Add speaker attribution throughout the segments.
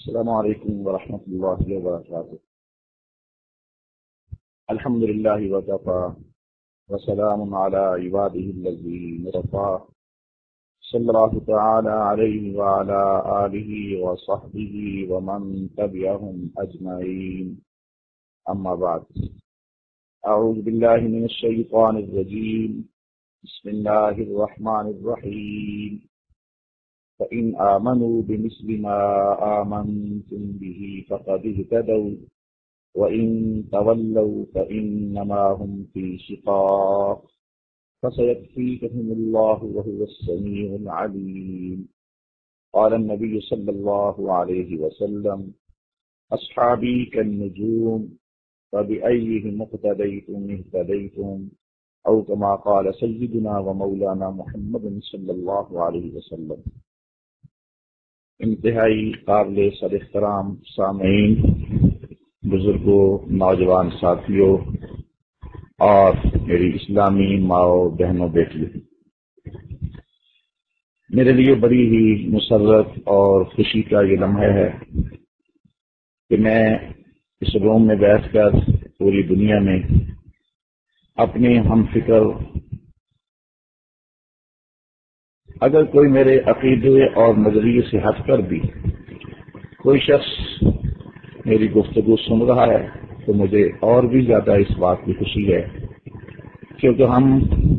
Speaker 1: السلام علیکم ورحمۃ اللہ وبرکاتہ۔ الحمد للہ وکفی وسلام علی عبادہ الذین اصطفی صلی اللہ تعالی علیہ وعلی آلہ وصحبہ ومن تبعہم اجمعین، اما بعد۔ اعوذ باللہ من الشیطان الرجیم، بسم اللہ الرحمن الرحیم۔ فَإِنْ آمَنُوا بِمِثْلِ مَا آمَنْتُمْ بِهِ فَقَدِ اهْتَدَوْا وَإِنْ تَوَلَّوْا فَإِنَّمَا هُمْ فِي شِقَاقٍ فَسَيَكْفِيكَهُمُ اللَّهُ وَهُوَ السَّمِيعُ الْعَلِيمُ۔ قال النبي صلى الله عليه وسلم: أصحابي كالنجوم فبأيهم اقتديتم اهتديتم، أو كما قال سيدنا ومولانا محمد صلی اللہ علیہ وسلم۔ انتہائی قابل صد احترام سامعین، بزرگوں، نوجوان ساتھیوں اور میری اسلامی ماؤں بہنوں بیٹیوں، میرے لیے بڑی ہی مسرت اور خوشی کا یہ لمحہ ہے کہ میں اس روم میں بیٹھ کر پوری دنیا میں اپنے ہم فکر، اگر کوئی میرے عقیدے اور نظریے سے ہٹ کر بھی کوئی شخص میری گفتگو سن رہا ہے تو مجھے اور بھی زیادہ اس بات کی خوشی ہے، کیونکہ ہم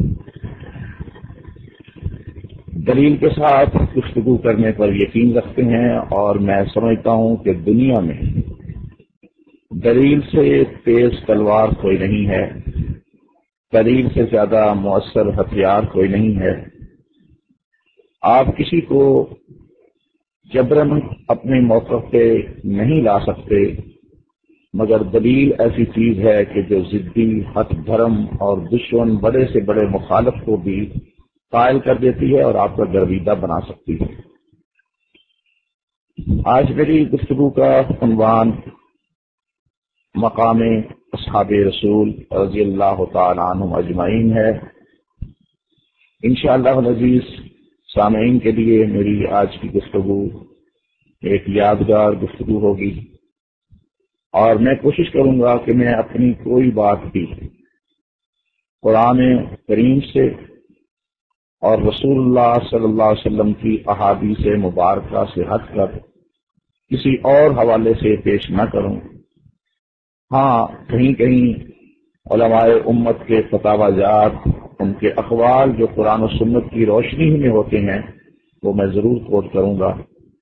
Speaker 1: دلیل کے ساتھ گفتگو کرنے پر یقین رکھتے ہیں، اور میں سمجھتا ہوں کہ دنیا میں دلیل سے تیز تلوار کوئی نہیں ہے، دلیل سے زیادہ مؤثر ہتھیار کوئی نہیں ہے۔ آپ کسی کو جبراً اپنے موقف پہ نہیں لا سکتے، مگر دلیل ایسی چیز ہے کہ جو ضدی، ہٹ دھرم اور دشمن، بڑے سے بڑے مخالف کو بھی قائل کر دیتی ہے اور آپ کا گرویدہ بنا سکتی ہے۔ آج میری گفتگو کا عنوان مقام اصحاب رسول رضی اللہ تعالی عنہم اجمعین ہے۔ انشاءاللہ العزیز سامعین کے لیے میری آج کی گفتگو ایک یادگار گفتگو ہوگی، اور میں کوشش کروں گا کہ میں اپنی کوئی بات بھی قرآن کریم سے اور رسول اللہ صلی اللہ علیہ وسلم کی احادیث مبارکہ سے ہٹ کر کسی اور حوالے سے پیش نہ کروں۔ ہاں، کہیں کہیں علماء امت کے فتاوی جات، ان کے اقوال جو قرآن و سنت کی روشنی میں ہوتے ہیں، وہ میں ضرور کوٹ کروں گا۔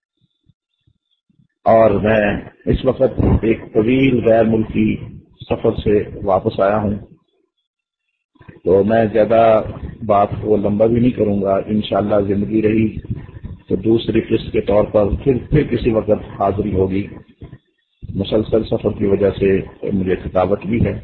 Speaker 1: اور میں اس وقت ایک طویل غیر ملکی سفر سے واپس آیا ہوں، تو میں زیادہ بات کو لمبا بھی نہیں کروں گا۔ انشاءاللہ زندگی رہی تو دوسری قسط کے طور پر پھر کسی وقت حاضری ہوگی۔ مسلسل سفر کی وجہ سے مجھے تھکاوٹ بھی ہے۔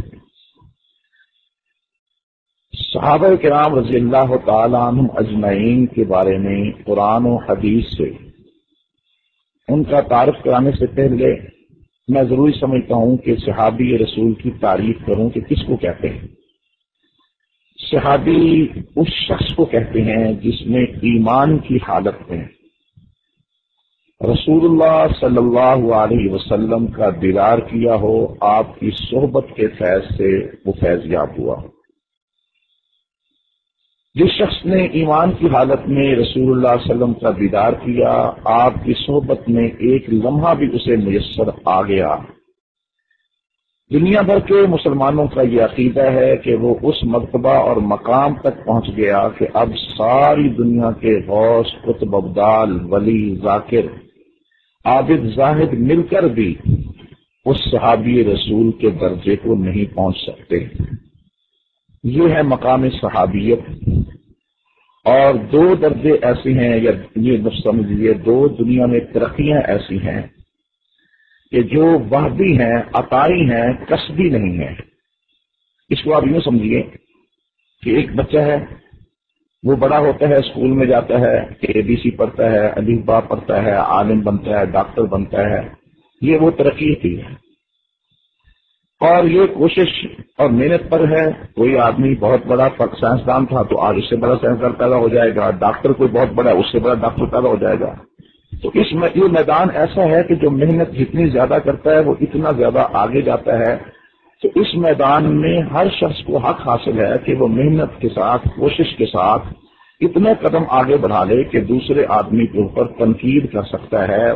Speaker 1: صحابہ کرام رضی اللہ تعالی عنہم اجمعین کے بارے میں قرآن و حدیث سے ان کا تعارف کرانے سے پہلے میں ضروری سمجھتا ہوں کہ صحابی رسول کی تعریف کروں کہ کس کو کہتے ہیں۔ صحابی اس شخص کو کہتے ہیں جس نے ایمان کی حالت میں رسول اللہ صلی اللہ علیہ وسلم کا دیدار کیا ہو، آپ کی صحبت کے فیض سے وہ فیض یاب ہوا ہو۔ جس شخص نے ایمان کی حالت میں رسول اللہ صلی اللہ علیہ وسلم کا دیدار کیا، آپ کی صحبت میں ایک لمحہ بھی اسے میسر آ گیا، دنیا بھر کے مسلمانوں کا یہ عقیدہ ہے کہ وہ اس مرتبہ اور مقام تک پہنچ گیا کہ اب ساری دنیا کے غوث، قطب، ابدال، ولی، ذاکر، عابد، زاہد مل کر بھی اس صحابی رسول کے درجے کو نہیں پہنچ سکتے۔ یہ ہے مقام صحابیت۔ اور دو درجے ایسے ہیں، یا یہ سمجھ لیجیے دو دنیا میں ترقیاں ایسی ہیں کہ جو وحدی ہیں، عطائی ہیں، کسبی نہیں ہیں۔ اس کو آپ یوں سمجھیے کہ ایک بچہ ہے، وہ بڑا ہوتا ہے، اسکول میں جاتا ہے، ABC پڑھتا ہے، الف با پڑھتا ہے، عالم بنتا ہے، ڈاکٹر بنتا ہے، یہ وہ ترقی تھی ہے۔ اور یہ کوشش اور محنت پر ہے۔ کوئی آدمی بہت بڑا سائنسدان تھا تو آج اس سے بڑا سائنسدان پیدا ہو جائے گا، ڈاکٹر کوئی بہت بڑا ہے، اس سے بڑا ڈاکٹر پیدا ہو جائے گا۔ تو یہ میدان ایسا ہے کہ جو محنت جتنی زیادہ کرتا ہے وہ اتنا زیادہ آگے جاتا ہے. تو اس میدان میں ہر شخص کو حق حاصل ہے کہ وہ محنت کے ساتھ، کوشش کے ساتھ اتنے قدم آگے بڑھا لے کہ دوسرے آدمی کے اوپر تنقید کر سکتا ہے،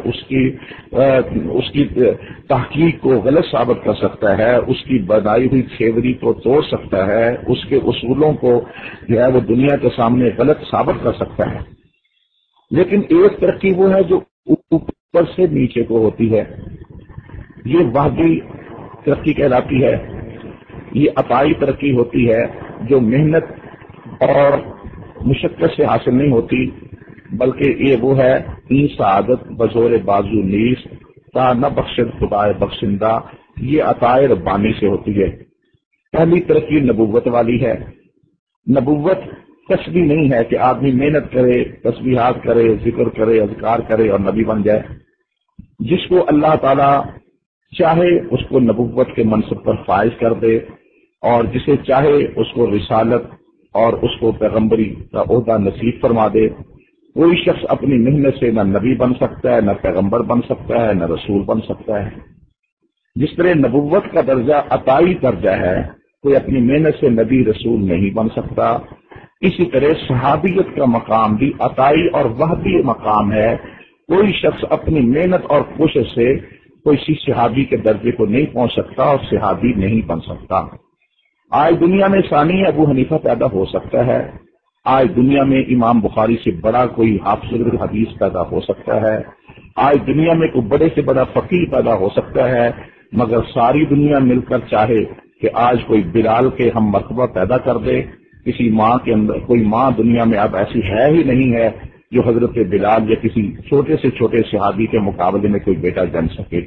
Speaker 1: اس کی تحقیق کو غلط ثابت کر سکتا ہے، اس کی بنائی ہوئی تھیوری کو توڑ سکتا ہے، اس کے اصولوں کو جو ہے وہ دنیا کے سامنے غلط ثابت کر سکتا ہے. لیکن ایک ترقی وہ ہے جو اوپر سے نیچے کو ہوتی ہے، یہ وحدی ترقی کہلاتی ہے. یہ عطائی ترقی ہوتی ہے جو محنت اور مشقت سے حاصل نہیں ہوتی، بلکہ یہ وہ ہے این سعادت بزور بازو نیز تا نہ بخشد خدائے بخشندہ، یہ عطائے ربانی سے ہوتی ہے. پہلی ترقی نبوت والی ہے. نبوت کسبی نہیں ہے کہ آدمی محنت کرے، تسبیحات کرے، ذکر کرے، اذکار کرے اور نبی بن جائے. جس کو اللہ تعالی چاہے اس کو نبوت کے منصب پر فائز کر دے، اور جسے چاہے اس کو رسالت اور اس کو پیغمبری کا عہدہ نصیب فرما دے. کوئی شخص اپنی محنت سے نہ نبی بن سکتا ہے، نہ پیغمبر بن سکتا ہے، نہ رسول بن سکتا ہے. جس طرح نبوت کا درجہ عطائی درجہ ہے، کوئی اپنی محنت سے نبی رسول نہیں بن سکتا. اسی طرح صحابیت کا مقام بھی عطائی اور وحدی مقام ہے. کوئی شخص اپنی محنت اور کوشش سے کوئی صحابی کے درجے کو نہیں پہنچ سکتا اور صحابی نہیں بن سکتا. آج دنیا میں ثانی ابو حنیفہ پیدا ہو سکتا ہے، آج دنیا میں امام بخاری سے بڑا کوئی حافظ حدیث پیدا ہو سکتا ہے، آج دنیا میں کوئی بڑے سے بڑا فقیہ پیدا ہو سکتا ہے، مگر ساری دنیا مل کر چاہے کہ آج کوئی بلال کے ہم مرتبہ پیدا کر دے، کسی ماں کے اندر کوئی ماں دنیا میں اب ایسی ہے ہی نہیں ہے جو حضرت بلال یا کسی چھوٹے سے چھوٹے صحابی کے مقابلے میں کوئی بیٹا جن سکے.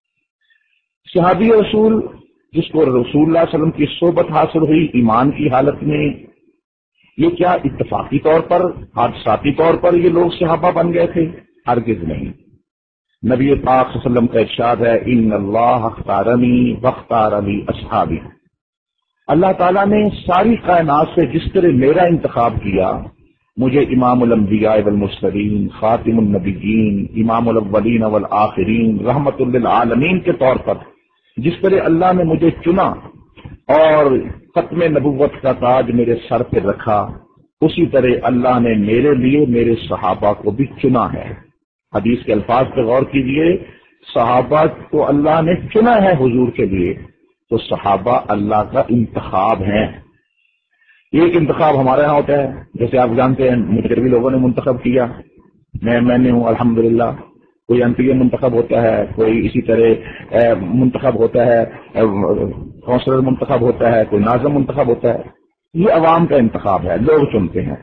Speaker 1: صحابی رسول جس کو رسول اللہ علیہ وسلم کی صحبت حاصل ہوئی ایمان کی حالت میں، یہ کیا اتفاقی طور پر، حادثاتی طور پر یہ لوگ صحابہ بن گئے تھے؟ ہرگز نہیں. نبی پاک صلی اللہ علیہ وسلم کا ارشاد ہے ان اللہ اختارنی واختارنی اصحابی. اللہ تعالیٰ نے ساری کائنات سے جس طرح میرا انتخاب کیا، مجھے امام الانبیاء والمرسلین، خاتم النبیین، امام الاولین والآخرین، رحمت للعالمین کے طور پر جس طرح اللہ نے مجھے چنا اور ختم نبوت کا تاج میرے سر پہ رکھا، اسی طرح اللہ نے میرے لیے میرے صحابہ کو بھی چنا ہے. حدیث کے الفاظ پہ غور کیجئے، صحابہ کو اللہ نے چنا ہے حضور کے لیے، تو صحابہ اللہ کا انتخاب ہیں. ایک انتخاب ہمارے یہاں ہوتا ہے، جیسے آپ جانتے ہیں مجھے بھی لوگوں نے منتخب کیا، میں نے ہوں الحمدللہ. کوئی ایم پی اے منتخب ہوتا ہے، کوئی اسی طرح منتخب ہوتا ہے، کونسلر منتخب ہوتا ہے، کوئی ناظم منتخب ہوتا ہے. یہ عوام کا انتخاب ہے، لوگ چنتے ہیں.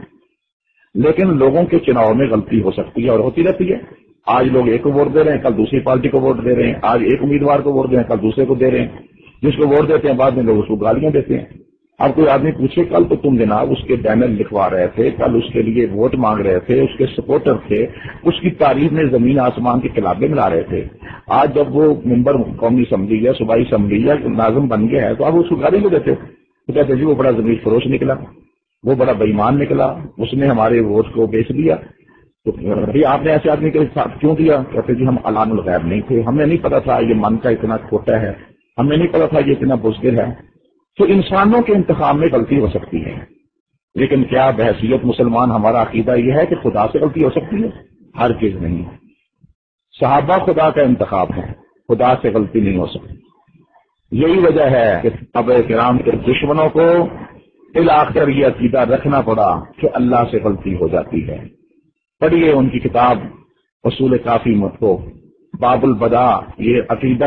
Speaker 1: لیکن لوگوں کے چناؤ میں غلطی ہو سکتی ہے اور ہوتی رہتی ہے. آج لوگ ایک کو ووٹ دے رہے ہیں، کل دوسری پارٹی کو ووٹ دے رہے ہیں. آج ایک امیدوار کو ووٹ دے رہے ہیں، کل دوسرے کو دے رہے ہیں. جس کو ووٹ دیتے ہیں بعد میں لوگ اس کو گالیاں دیتے ہیں. اب کوئی آدمی پوچھے کل تو تم جناب اس کے بینر لکھوا رہے تھے، کل اس کے لیے ووٹ مانگ رہے تھے، اس کے سپورٹر تھے، اس کی تعریف میں زمین آسمان کے کلابے ملا رہے تھے. آج جب وہ ممبر قومی اسمبلی یا صوبائی اسمبلی یا ناظم بن گیا ہے تو آپ اس کو گالی کو دیتے ہو. تو کہتے جی وہ بڑا زمین فروش نکلا، وہ بڑا بے ایمان نکلا، اس نے ہمارے ووٹ کو بیچ دیا. تو بھائی آپ نے ایسے آدمی کے ساتھ کیوں کیا؟ کہتے جی ہم علام الغیب نہیں تھے، ہمیں نہیں پتا تھا یہ من کا اتنا کھوٹا ہے، ہمیں نہیں پتا تھا یہ اتنا بزدل ہے. تو انسانوں کے انتخاب میں غلطی ہو سکتی ہے، لیکن کیا بحیثیت مسلمان ہمارا عقیدہ یہ ہے کہ خدا سے غلطی ہو سکتی ہے؟ ہرگز نہیں. صحابہ خدا کا انتخاب ہے، خدا سے غلطی نہیں ہو سکتی. یہی وجہ ہے کہ صحابہ کرام کے دشمنوں کو بالآخر یہ عقیدہ رکھنا پڑا کہ اللہ سے غلطی ہو جاتی ہے. پڑھیے ان کی کتاب اصول کافی مت کو، باب البدا، یہ عقیدہ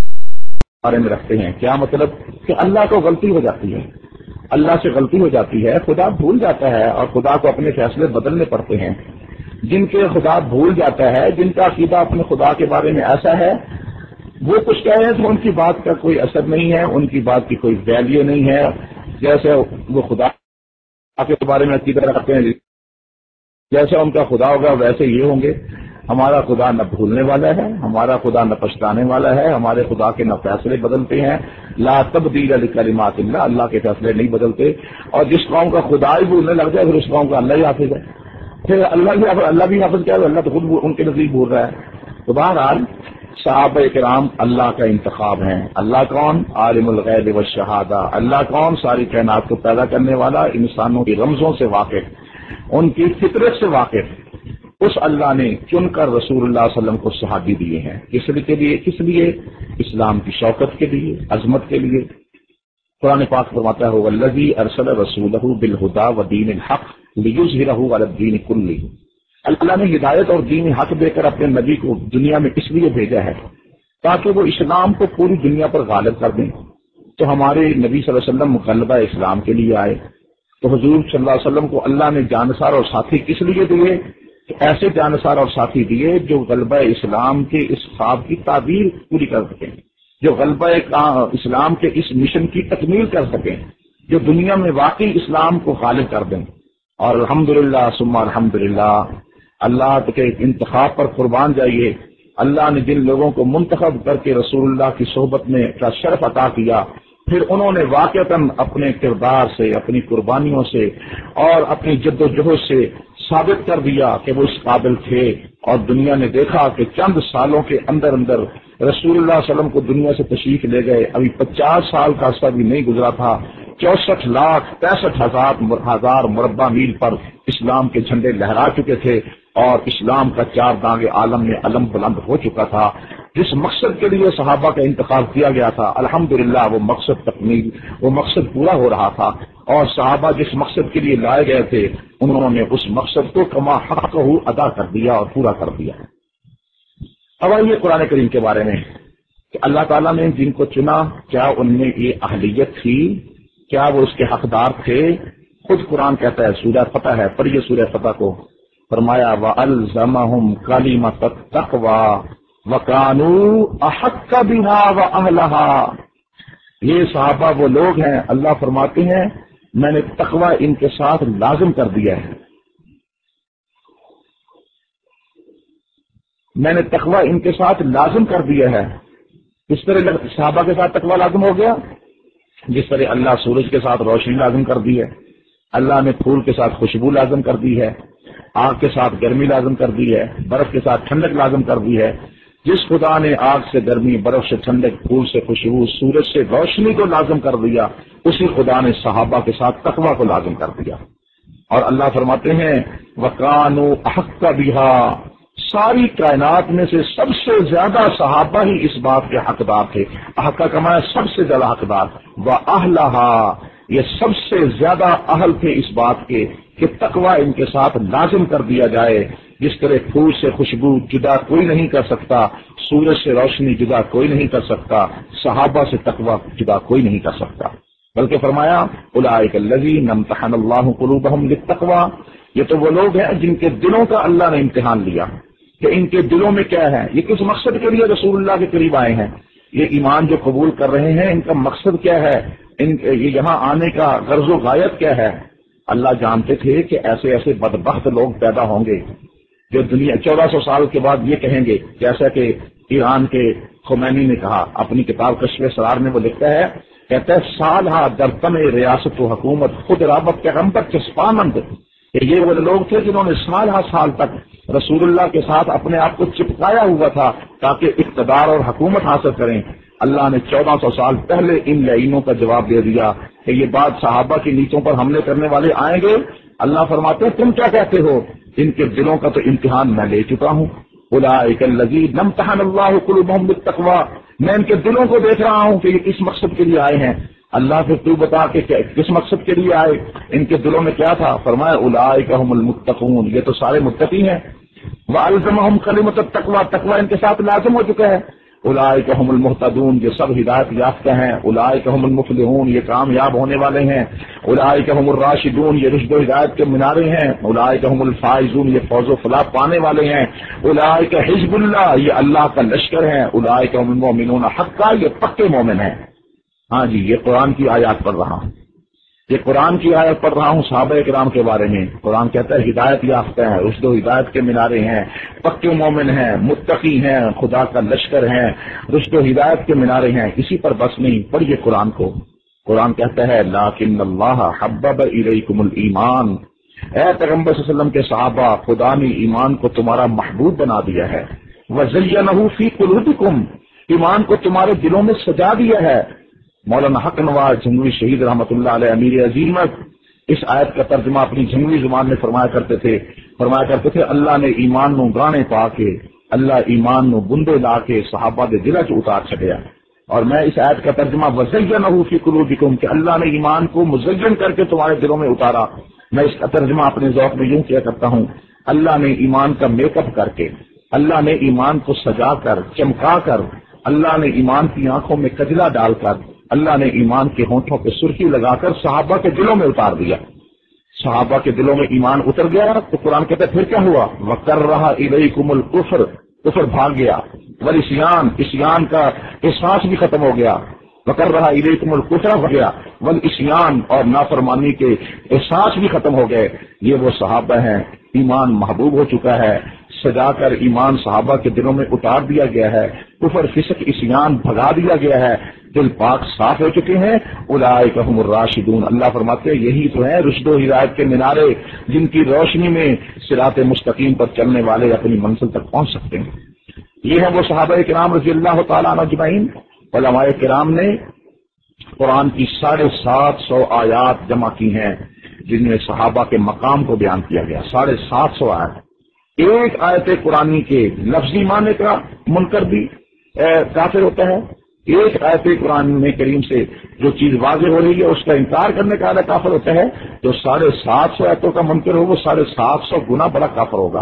Speaker 1: بارے میں رکھتے ہیں. کیا مطلب؟ کہ اللہ کو غلطی ہو جاتی ہے، اللہ سے غلطی ہو جاتی ہے، خدا بھول جاتا ہے اور خدا کو اپنے فیصلے بدلنے پڑتے ہیں. جن کے خدا بھول جاتا ہے، جن کا عقیدہ اپنے خدا کے بارے میں ایسا ہے، وہ کچھ کہہ رہے ہیں تو ان کی بات کا کوئی اثر نہیں ہے، ان کی بات کی کوئی ویلیو نہیں ہے. جیسے وہ خدا کے بارے میں عقیدہ رکھتے ہیں، جیسا ان کا خدا ہوگا ویسے یہ ہوں گے. ہمارا خدا نہ بھولنے والا ہے، ہمارا خدا نہ پچھتانے والا ہے، ہمارے خدا کے نہ فیصلے بدلتے ہیں. لا تبدیل لکلمات اللہ، اللہ کے فیصلے نہیں بدلتے. اور جس قوم کا خدا ہی بھولنے لگ جائے پھر اس قوم کا اللہ ہی حافظ ہے. پھر اللہ بھی حافظ کیا ہے، اللہ تو خود ان کے نزدیک بول رہا ہے. تو بہرحال صحابہ کرام اللہ کا انتخاب ہیں. اللہ کون؟ عالم الغیب والشہادہ. اللہ کون؟ ساری کائنات کو پیدا کرنے والا، انسانوں کی رمزوں سے واقف، ان کی فطرت سے واقف. اس اللہ نے چن کر رسول اللہ صلی اللہ علیہ وسلم کو صحابی دیے ہیں. کس لیے؟ اسلام کی شوکت کے لیے، عظمت کے لیے. قرآن پاک فرماتا ہے والذی ارسل رسولہ بالہدی ودین الحق لیظہرہ علی الدین کلہ. اللہ نے ہدایت اور دین حق دے کر اپنے نبی کو دنیا میں اس لیے بھیجا ہے تاکہ وہ اسلام کو پوری دنیا پر غالب کر دیں. تو ہمارے نبی صلی اللہ علیہ وسلم غلبہ اسلام کے لیے آئے. تو حضور صلی اللہ علیہ وسلم کو اللہ نے جانثار اور ساتھی کس لیے دیے؟ کہ ایسے جانثار اور ساتھی دیے جو غلبہ اسلام کے اس خواب کی تعبیر پوری کر سکیں، جو غلبہ اسلام کے اس مشن کی تکمیل کر سکیں، جو دنیا میں واقعی اسلام کو غالب کر دیں. اور الحمدللہ ثم الحمدللہ، اللہ کے انتخاب پر قربان جائیے. اللہ نے جن لوگوں کو منتخب کر کے رسول اللہ کی صحبت میں کا شرف عطا کیا، پھر انہوں نے واقعتاً اپنے کردار سے، اپنی قربانیوں سے اور اپنی جد و جہد سے ثابت کر دیا کہ وہ اس قابل تھے. اور دنیا نے دیکھا کہ چند سالوں کے اندر اندر رسول اللہ صلی اللہ علیہ وسلم کو دنیا سے تشریف لے گئے. ابھی 50 سال کا عرصہ بھی نہیں گزرا تھا، 64,65,000 مربع میل پر اسلام کے جھنڈے لہرا چکے تھے اور اسلام کا 4 دانگ عالم میں علم بلند ہو چکا تھا. جس مقصد کے لیے صحابہ کا انتخاب کیا گیا تھا، الحمدللہ وہ مقصد پورا ہو رہا تھا. اور صحابہ جس مقصد کے لیے لائے گئے تھے، انہوں نے اس مقصد کو کما حقہ ادا کر دیا اور پورا کر دیا. اب آئیے قرآن کریم کے بارے میں کہ اللہ تعالیٰ نے جن کو چنا، کیا ان میں یہ اہلیت تھی؟ کیا وہ اس کے حقدار تھے؟ خود قرآن کہتا ہے، سورہ فتح ہے، پڑھیے سورہ فتح کو. فرمایا وَأَلْزَمَهُمْ كَلِمَةَ التَّقْوَى وَكَانُوا أَحَقَّ بِهَا وَأَهْلَهَا. یہ صحابہ وہ لوگ ہیں، اللہ فرماتے ہیں میں نے تقوی ان کے ساتھ لازم کر دیا ہے. میں نے تقوی ان کے ساتھ لازم کر دیا ہے. کس طرح صحابہ کے ساتھ تقوی لازم ہو گیا؟ جس طرح اللہ سورج کے ساتھ روشنی لازم کر دی ہے، اللہ نے پھول کے ساتھ خوشبو لازم کر دی ہے، آگ کے ساتھ گرمی لازم کر دی ہے، برف کے ساتھ ٹھنڈک لازم کر دی ہے. جس خدا نے آگ سے گرمی، برف سے ٹھنڈک، پھول سے خوشبو، سورج سے روشنی کو لازم کر دیا، اسی خدا نے صحابہ کے ساتھ تقوی کو لازم کر دیا. اور اللہ فرماتے ہیں وَكَانُوا أَحَقَّ بِهَا. ساری کائنات میں سے سب سے زیادہ صحابہ ہی اس بات کے حقدار تھے. حق کا معنی سب سے زیادہ حقدار. وَأَهْلَهَا، یہ سب سے زیادہ اہل تھے اس بات کے کہ تقوی ان کے ساتھ لازم کر دیا جائے. جس طرح پھول سے خوشبو جدا کوئی نہیں کر سکتا، سورج سے روشنی جدا کوئی نہیں کر سکتا، صحابہ سے تقوی جدا کوئی نہیں کر سکتا. بلکہ فرمایا اولئک الذین امتحن اللہ قلوبہم للتقوی. یہ تو وہ لوگ ہیں جن کے دلوں کا اللہ نے امتحان لیا کہ ان کے دلوں میں کیا ہے، یہ کس مقصد کے لیے رسول اللہ کے قریب آئے ہیں، یہ ایمان جو قبول کر رہے ہیں ان کا مقصد کیا ہے، یہ یہاں آنے کا غرض و غایت کیا ہے. اللہ جانتے تھے کہ ایسے ایسے بدبخت لوگ پیدا ہوں گے جو دنیا 1400 سال کے بعد یہ کہیں گے، جیسا کہ ایران کے خمینی نے کہا اپنی کتاب کشف اسرار میں، وہ لکھتا ہے، کہتا ہے سالہا در تم ریاست و حکومت خود رابط پیغمبر چسپانند. کہ یہ وہ لوگ تھے جنہوں نے سال تک رسول اللہ کے ساتھ اپنے آپ کو چپکایا ہوا تھا تاکہ اقتدار اور حکومت حاصل کریں. اللہ نے 1400 سال پہلے ان لائنوں کا جواب دے دیا کہ یہ بات صحابہ کی نیتوں پر حملے کرنے والے آئیں گے. اللہ فرماتے ہیں تم کیا کہتے ہو، ان کے دلوں کا تو امتحان میں لے چکا ہوں. اولئک الذین امتحن اللہ قلوبہم بالتقوی. میں ان کے دلوں کو دیکھ رہا ہوں کہ یہ کس مقصد کے لیے آئے ہیں. اللہ پھر تو بتا کہ کس مقصد کے لیے آئے، ان کے دلوں میں کیا تھا. فرمایا اولئک هم المتقون، یہ تو سارے متقی ہیں. والزمهم کلمۃ التقوی، تقوی ان کے ساتھ لازم ہو چکا ہے. اولئک هم المهتدون، یہ سب ہدایت یافتہ ہیں. اولئک هم المفلحون، یہ کامیاب ہونے والے ہیں. اولئک هم الراشدون، یہ رشد و ہدایت کے منارے ہیں. اولئک هم الفائزون، یہ فوز و فلاح پانے والے ہیں. اولئک حزب اللہ، یہ اللہ کا لشکر ہیں. اولئک هم المؤمنون حقا، یہ پکے مومن ہیں. ہاں جی، یہ قرآن کی آیات پڑھ رہا ہوں، یہ قرآن کی آیت پڑھ رہا ہوں صحابہ کرام کے بارے میں. قرآن کہتا ہے ہدایت یافتہ ہیں، رشد و ہدایت کے مینارے ہیں، پکے مومن ہیں، متقی ہیں، خدا کا لشکر ہیں، رشد و ہدایت کے مینارے ہیں. اسی پر بس نہیں، پڑھیے قرآن کو. قرآن کہتا ہے لیکن اللہ حبب الیکم الایمان، اے پیغمبر صلی اللہ علیہ وسلم کے صحابہ، خدا نے ایمان کو تمہارا محبوب بنا دیا ہے، وَزَيَّنَهُ فِي قُلُوبِكُمْ، ایمان کو تمہارے دلوں میں سجا دیا ہے۔ مولانا حق نواز جھنگوی شہید رحمۃ اللہ علیہ امیر عظیمت اس آیت کا ترجمہ اپنی جھنگوی زبان میں فرمایا کرتے تھے اللہ نے ایمان نو گرانے پا کے، اللہ ایمان نو بندے لا کے صحابہ دے دلوں چ اتار چھڈیا۔ اور میں اس آیت کا ترجمہ وَزَيَّنَهُ فِي قُلُوبِكُمْ کہ اللہ نے ایمان کو مزین کر کے تمہارے دلوں میں اتارا، میں اس کا ترجمہ اپنے ذوق میں یوں کیا کرتا ہوں، اللہ نے ایمان کا میک اپ کر کے، اللہ نے ایمان کو سجا کر، چمکا کر، اللہ نے ایمان کی آنکھوں میں کجلا ڈال کر، اللہ نے ایمان کے ہونٹوں پہ سرخی لگا کر صحابہ کے دلوں میں اتار دیا۔ صحابہ کے دلوں میں ایمان اتر گیا تو قرآن کہتا ہے پھر کیا ہوا؟ وَكَرَّهَ إِلَيْكُمُ الْكُفْرَ، کفر بھاگ گیا، وَالْعِصْيَانَ، عصیان کا احساس بھی ختم ہو گیا، وَكَرَّهَ إِلَيْكُمُ الْكُفْرَ ہو گیا، وَالْعِصْيَانَ اور نافرمانی کے احساس بھی ختم ہو گئے۔ یہ وہ صحابہ ہیں، ایمان محبوب ہو چکا ہے، سجا کر ایمان صحابہ کے دلوں میں اتار دیا گیا ہے، کفر فسق عصیان بھگا دیا گیا ہے، دل پاک صاف ہو چکے ہیں۔ اولئک هم الراشدون، اللہ فرماتے ہیں یہی تو ہیں رشد و ہدایت کے مینارے، جن کی روشنی میں صراط مستقیم پر چلنے والے اپنی منزل تک پہنچ سکتے ہیں۔ یہ ہیں وہ صحابہ کرام رضی اللہ تعالیٰ عنہ اجمعین۔ علماء کرام نے قرآن کی 750 آیات جمع کی ہیں جن میں صحابہ کے مقام کو بیان کیا گیا، 750 آیات۔ ایک آیت قرآنی کے لفظی معنی کا منکر بھی کافر ہوتا ہے، ایک آیت قرآن میں کریم سے جو چیز واضح ہو رہی ہے اس کا انکار کرنے کا کافر ہوتا ہے۔ جو 750 آیتوں کا منکر ہو وہ 750 گنا بڑا کافر ہوگا۔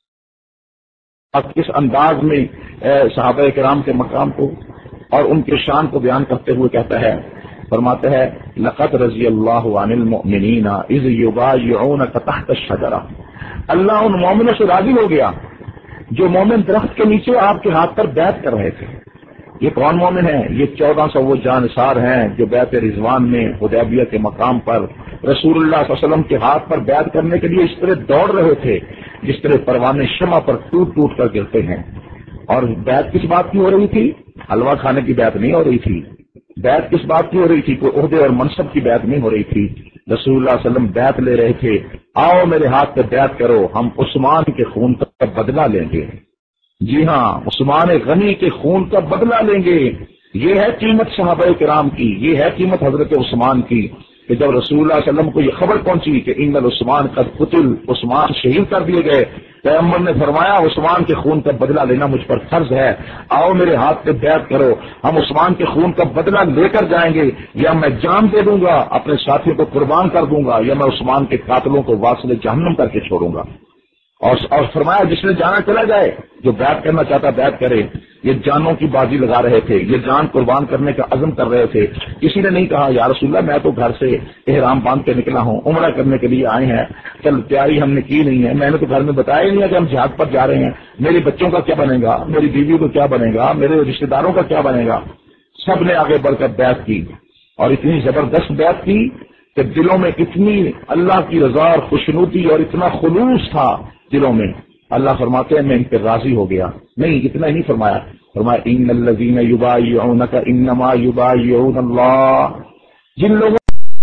Speaker 1: اب کس انداز میں صحابہ کرام کے مقام کو اور ان کے شان کو بیان کرتے ہوئے کہتا ہے، فرماتا ہے لقد رضی اللہ عن المؤمنین اذ یبایعونک تحت الشجرہ، اللہ ان مومنوں سے راضی ہو گیا جو مومن درخت کے نیچے آپ کے ہاتھ پر بیعت کر رہے تھے۔ یہ کون مومن ہیں؟ یہ 1400 وہ جانثار ہیں جو بیعت رضوان میں حدیبیہ کے مقام پر رسول اللہ صلی اللہ علیہ وسلم کے ہاتھ پر بیعت کرنے کے لیے اس طرح دوڑ رہے تھے جس طرح پروانے شمع پر ٹوٹ ٹوٹ کر گرتے ہیں۔ اور بیعت کس بات کی ہو رہی تھی؟ حلوہ کھانے کی بیعت نہیں ہو رہی تھی، بیعت کس بات کی ہو رہی تھی؟ کوئی عہدے اور منصب کی بیعت نہیں ہو رہی تھی۔ رسول اللہ صلی اللہ علیہ وسلم بیعت لے رہے تھے، آؤ میرے ہاتھ پہ بیعت کرو، ہم عثمان کے خون کا بدلہ لیں گے۔ جی ہاں، عثمان غنی کے خون کا بدلہ لیں گے۔ یہ ہے قیمت صحابہ کرام کی، یہ ہے قیمت حضرت عثمان کی کہ جب رسول اللہ صلی اللہ علیہ وسلم کو یہ خبر پہنچی کہ ان عثمان قد قتل، عثمان شہید کر دیے گئے، پیغمبر نے فرمایا عثمان کے خون کا بدلہ لینا مجھ پر فرض ہے، آؤ میرے ہاتھ پہ بیعت کرو، ہم عثمان کے خون کا بدلہ لے کر جائیں گے، یا میں جان دے دوں گا، اپنے ساتھیوں کو قربان کر دوں گا، یا میں عثمان کے قاتلوں کو واصل جہنم کر کے چھوڑوں گا۔ اور فرمایا جس نے جانا چلا جائے، جو بیعت کرنا چاہتا بیعت کرے۔ یہ جانوں کی بازی لگا رہے تھے، یہ جان قربان کرنے کا عزم کر رہے تھے۔ کسی نے نہیں کہا یا رسول اللہ میں تو گھر سے احرام باندھ کے نکلا ہوں، عمرہ کرنے کے لیے آئے ہیں، چل تیاری ہم نے کی نہیں ہے، میں نے تو گھر میں بتایا ہی نہیں ہے کہ ہم جہاد پر جا رہے ہیں، میرے بچوں کا کیا بنے گا، میری بیوی کو کیا بنے گا، میرے رشتہ داروں کا کیا بنے گا۔ سب نے آگے بڑھ کر بیعت کی، اور اتنی زبردست بیعت کی کہ دلوں میں اتنی اللہ کی رضا اور خوشنودی اور اتنا خلوص تھا دلوں میں، اللہ فرماتے ہیں میں ان پہ راضی ہو گیا۔ نہیں، اتنا ہی نہیں فرمایا، فرمایا ان الذین یبایعونک انما یبایعون اللہ، جن لوگوں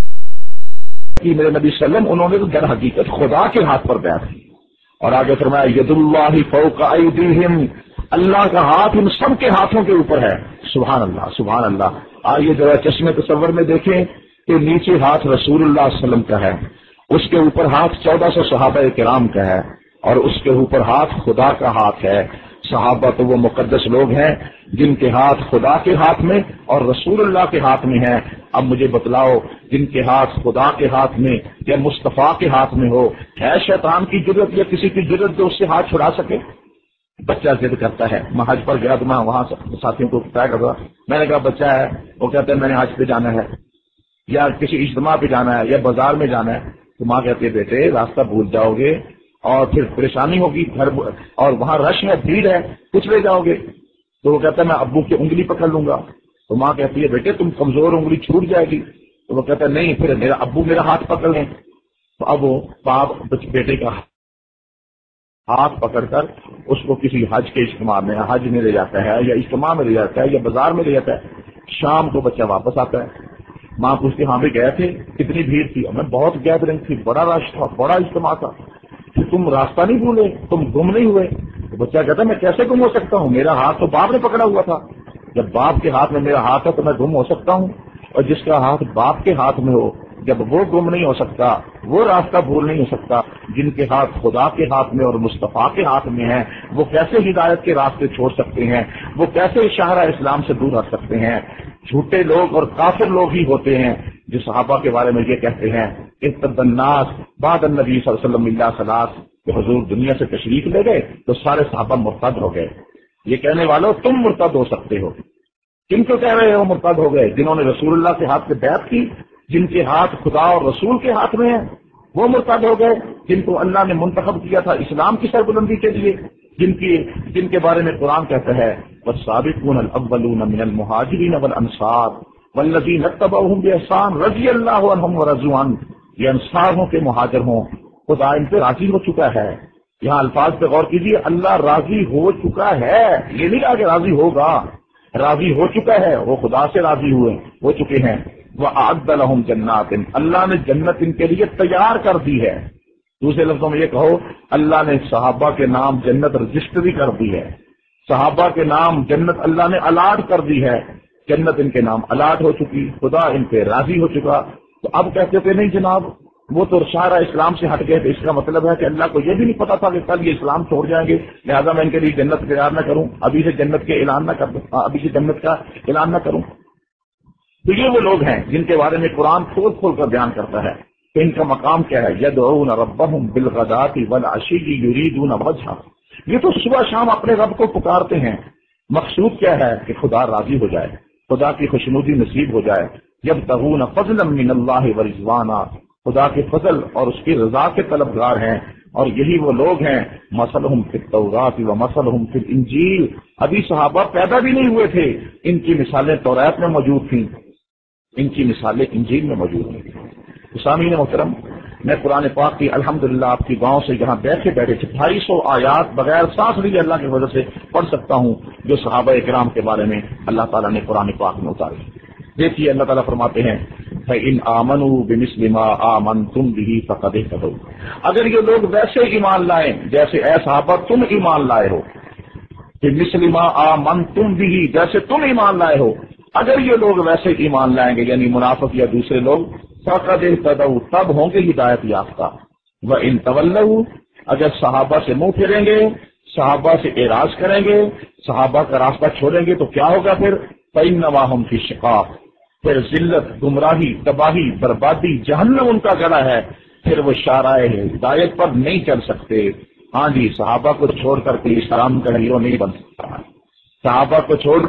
Speaker 1: کی میرے نبی صلی اللہ علیہ وسلم انہوں نے تو در حقیقت خدا کے ہاتھ پر بیعت کی۔ اور آگے فرمایا ید اللہ فوق ایدیہم، اللہ کا ہاتھ ان سب کے ہاتھوں کے اوپر ہے۔ سبحان اللہ، سبحان اللہ۔ آئیے ذرا چشمے تصور میں دیکھیں کہ نیچے ہاتھ رسول اللہ صلی اللہ علیہ وسلم کا ہے، اس کے اوپر ہاتھ 1400 صحابہ کرام کا ہے، اور اس کے اوپر ہاتھ خدا کا ہاتھ ہے۔ صحابہ تو وہ مقدس لوگ ہیں جن کے ہاتھ خدا کے ہاتھ میں اور رسول اللہ کے ہاتھ میں ہیں۔ اب مجھے بتلاؤ جن کے ہاتھ خدا کے ہاتھ میں یا مصطفیٰ کے ہاتھ میں ہو، ہے شیطان کی جرت یا کسی کی جرت جو اس سے ہاتھ چھڑا سکے؟ بچہ ضد کرتا ہے، میں حج پر گیا تو میں وہاں ساتھیوں کو بتایا کرتا، میں نے کہا بچہ ہے، وہ کہتے ہیں میں نے حج پہ جانا ہے یا کسی اجتماع پہ جانا ہے یا بازار میں جانا ہے، تو ماں کہتی ہے بیٹے راستہ بھول جاؤ گے اور پھر پریشانی ہوگی، گھر اور وہاں رش ہے، بھیڑ ہے، کچھ لے جاؤ گے۔ تو وہ کہتا ہے میں ابو کی انگلی پکڑ لوں گا، تو ماں کہتی ہے بیٹے تم کمزور، انگلی چھوٹ جائے گی۔ تو وہ کہتا ہے نہیں، پھر میرا ابو میرا ہاتھ پکڑ لیں۔ تو اب وہ باپ بیٹے کا ہاتھ پکڑ کر اس کو کسی حج کے اجتماع میں، حج میں لے جاتا ہے یا اجتماع میں لے جاتا ہے یا بازار میں لے جاتا ہے۔ شام کو بچہ واپس آتا ہے، ماں پوچھتی ہاں بھی گئے تھے، کتنی بھیڑ تھی؟ میں بہت گیدرنگ تھی، بڑا رش تھا، بڑا اجتماع تھا۔ تم راستہ نہیں بھولے، تم گم نہیں ہوئے؟ تو بچہ کہتا میں کیسے گم ہو سکتا ہوں، میرا ہاتھ تو باپ نے پکڑا ہوا تھا۔ جب باپ کے ہاتھ میں میرا ہاتھ ہے تو میں گم ہو سکتا ہوں؟ اور جس کا ہاتھ باپ کے ہاتھ میں ہو، جب وہ گم نہیں ہو سکتا، وہ راستہ بھول نہیں ہو سکتا، جن کے ہاتھ خدا کے ہاتھ میں اور مصطفیٰ کے ہاتھ میں ہیں، وہ کیسے ہدایت کے راستے چھوڑ سکتے ہیں؟ وہ کیسے شاہراہ اسلام سے دور ہٹ سکتے ہیں؟ جھوٹے لوگ اور کافر لوگ ہی ہوتے ہیں جو صحابہ کے بارے میں یہ کہتے ہیں ارتد الناس بعد النبی صلی اللہ علیہ وسلم الا ثلاث، کہ حضور دنیا سے تشریف لے گئے تو سارے صحابہ مرتد ہو گئے۔ یہ کہنے والوں تم مرتد ہو سکتے ہو، کن کو کہہ رہے ہو مرتد ہو گئے؟ جنہوں نے رسول اللہ کے ہاتھ سے بیعت کی، جن کے ہاتھ خدا اور رسول کے ہاتھ میں ہیں، وہ مرتد ہو گئے۔ جن کو اللہ نے منتخب کیا تھا اسلام کی سربلندی کے لیے، جن کے بارے میں قرآن کہتا ہے والسابقون الاولون من المہاجرین والانصار والذین اتبعوہم بإحسان رضی اللہ عنہم ورضوا عنہ، یہ انصار ہوں کہ مہاجر ہوں، خدا ان پہ راضی ہو چکا ہے۔ یہاں الفاظ پہ غور کیجیے، اللہ راضی ہو چکا ہے، یہ نہیں کہا کہ راضی ہوگا، راضی ہو چکا ہے، وہ خدا سے راضی ہو چکے ہیں۔ وَأَعَدَّ لَهُمْ جَنَّاتٍ، اللہ نے جنت ان کے لیے تیار کر دی ہے۔ دوسرے لفظوں میں یہ کہو اللہ نے صحابہ کے نام جنت رجسٹری کر دی ہے، صحابہ کے نام جنت اللہ نے الاٹ کر دی ہے، جنت ان کے نام الاٹ ہو چکی، خدا ان پہ راضی ہو چکا۔ تو اب کہتے تھے نہیں جناب وہ تو شاہراہ اسلام سے ہٹ گئے تھے، اس کا مطلب ہے کہ اللہ کو یہ بھی نہیں پتا تھا کہ کل یہ اسلام چھوڑ جائیں گے، لہٰذا میں ان کے لیے جنت تیار نہ کروں، ابھی سے جنت کے اعلان نہ کر دوں، ابھی سے جنت کا اعلان نہ کروں۔ تو یہ وہ لوگ ہیں جن کے بارے میں قرآن کھول کھول کر بیان کرتا ہے کہ ان کا مقام کیا ہے، یدعون ربهم بالغداۃ والعشی یریدون وجہہ، یہ تو صبح شام اپنے رب کو پکارتے ہیں، مقصود کیا ہے کہ خدا راضی ہو جائے، خدا کی خوشنودی نصیب ہو جائے۔ یبتغون فضلا من اللہ ورضوانا، خدا کے فضل اور اس کی رضا کے طلبگار ہیں، اور یہی وہ لوگ ہیں مثلہم فی التوراۃ ومثلہم فی الانجیل، ابھی صحابہ پیدا بھی نہیں ہوئے تھے، ان کی مثالیں توراۃ میں موجود تھیں، ان کی مثالیں انجیل میں موجود ہیں۔ سامعین محترم، میں قرآن پاک کی الحمدللہ آپ کی گاؤں سے یہاں بیٹھے بیٹھے 250 آیات بغیر سانس لیے اللہ کی وجہ سے پڑھ سکتا ہوں جو صحابہ کرام کے بارے میں اللہ تعالیٰ نے قرآن پاک میں اتاری۔ دیکھیے اللہ تعالیٰ فرماتے ہیں فَإِنْ آمَنُوا بِمِثْلِ مَا آمَنْتُمْ بِهِ فَقَدِ اهْتَدَوْا، اگر یہ لوگ ویسے ایمان لائیں جیسے اے صحابہ تم ایمان لائے ہو، بِمِثْلِ مَا آمَنْتُمْ بِهِ جیسے تم ایمان لائے ہو، اگر یہ لوگ ویسے ایمان لائیں گے یعنی منافق یا دوسرے لوگ، فَقَدِ اهْتَدَوْا تب ہوں گے ہدایت یافتہ۔ وَإِنْ تَوَلَّوْا اگر صحابہ سے منہ پھیریں گے، صحابہ سے اعراض کریں گے، صحابہ کا راستہ چھوڑیں گے تو کیا ہوگا پھر؟ فَإِنَّمَا هُمْ فِي شِقَاقٍ، پھر ذلت، گمراہی، تباہی، بربادی، جہنم ان کا گلا ہے، پھر وہ شاہراہ ہدایت پر نہیں چل سکتے۔ ہاں جی، صحابہ کو چھوڑ کر کے اسلام کا ہیرو نہیں بن سکتا، صحابہ کو چھوڑ